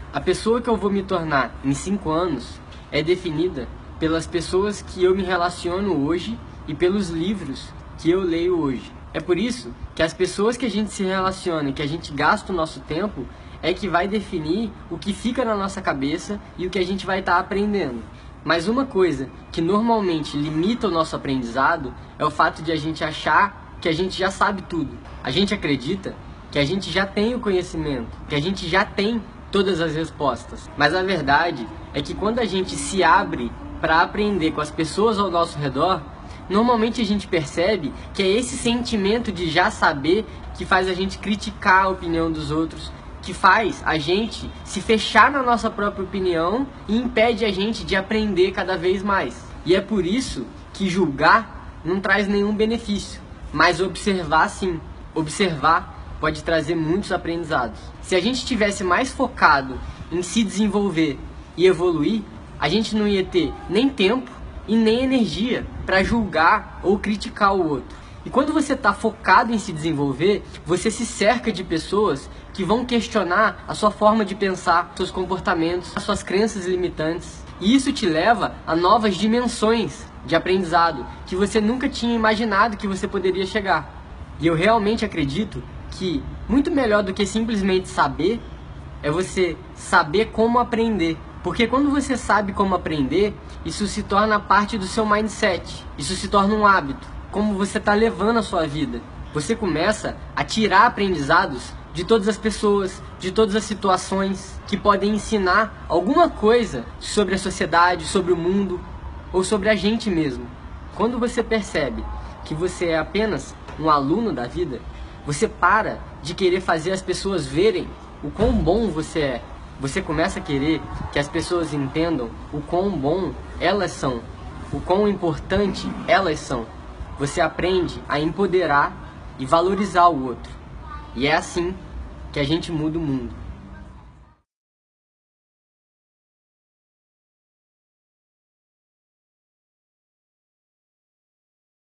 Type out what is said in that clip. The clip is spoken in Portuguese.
A pessoa que eu vou me tornar em 5 anos é definida pelas pessoas que eu me relaciono hoje e pelos livros que eu leio hoje. É por isso que as pessoas que a gente se relaciona, que a gente gasta o nosso tempo, é que vai definir o que fica na nossa cabeça e o que a gente vai estar aprendendo. Mas uma coisa que normalmente limita o nosso aprendizado é o fato de a gente achar que a gente já sabe tudo. A gente acredita que a gente já tem o conhecimento, que a gente já tem todas as respostas. Mas a verdade é que quando a gente se abre para aprender com as pessoas ao nosso redor, normalmente a gente percebe que é esse sentimento de já saber que faz a gente criticar a opinião dos outros, que faz a gente se fechar na nossa própria opinião e impede a gente de aprender cada vez mais. E é por isso que julgar não traz nenhum benefício, mas observar sim. Observar pode trazer muitos aprendizados. Se a gente tivesse mais focado em se desenvolver e evoluir, a gente não ia ter nem tempo e nem energia para julgar ou criticar o outro. E quando você está focado em se desenvolver, você se cerca de pessoas que vão questionar a sua forma de pensar, seus comportamentos, as suas crenças limitantes. E isso te leva a novas dimensões de aprendizado que você nunca tinha imaginado que você poderia chegar. E eu realmente acredito que muito melhor do que simplesmente saber é você saber como aprender. Porque quando você sabe como aprender, isso se torna parte do seu mindset, isso se torna um hábito, como você está levando a sua vida. Você começa a tirar aprendizados de todas as pessoas, de todas as situações que podem ensinar alguma coisa sobre a sociedade, sobre o mundo ou sobre a gente mesmo. Quando você percebe que você é apenas um aluno da vida, você para de querer fazer as pessoas verem o quão bom você é. Você começa a querer que as pessoas entendam o quão bom elas são, o quão importante elas são. Você aprende a empoderar e valorizar o outro. E é assim que a gente muda o mundo.